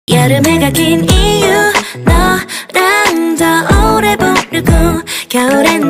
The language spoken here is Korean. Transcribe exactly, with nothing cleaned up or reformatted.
여름해가 긴 이유 너랑 더 오래 보려고 겨울엔